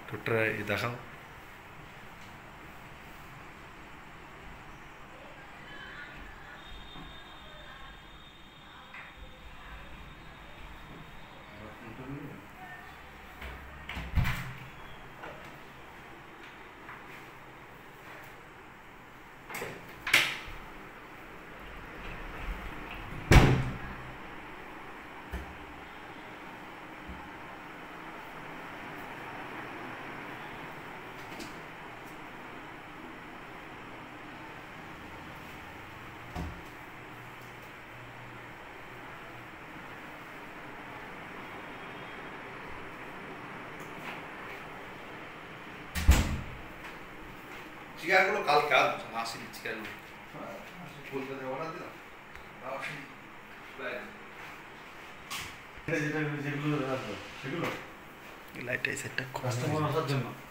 টুকটার দেখাও। চিকারগুলো কালকে আসেনি চিকারগুলো কলকাতায় অর্ডার দিলাম আসেনি যেগুলো সেগুলো লাইট এই সেটটা কাস্টমার আসার জন্য